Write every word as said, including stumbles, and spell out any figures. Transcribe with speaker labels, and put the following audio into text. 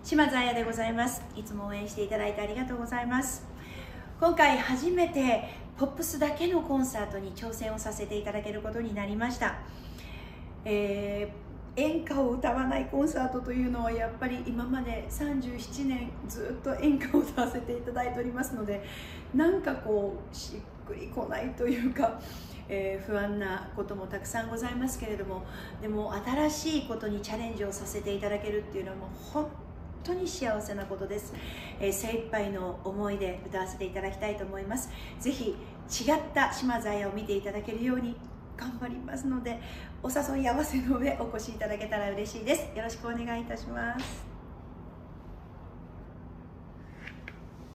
Speaker 1: 島津彩でございます。いつも応援していただいてありがとうございます。今回初めてポップスだけのコンサートに挑戦をさせていただけることになりました。えー、演歌を歌わないコンサートというのはやっぱり今までさんじゅうななねんずっと演歌を歌わせていただいておりますので、なんかこうしっくりこないというか、えー、不安なこともたくさんございますけれども、でも新しいことにチャレンジをさせていただけるっていうのはもう本当に幸せなことです。えー、精一杯の思いで歌わせていただきたいと思います。ぜひ違った島津彩を見ていただけるように頑張りますので、お誘い合わせの上お越しいただけたら嬉しいです。よろしくお願いいたします。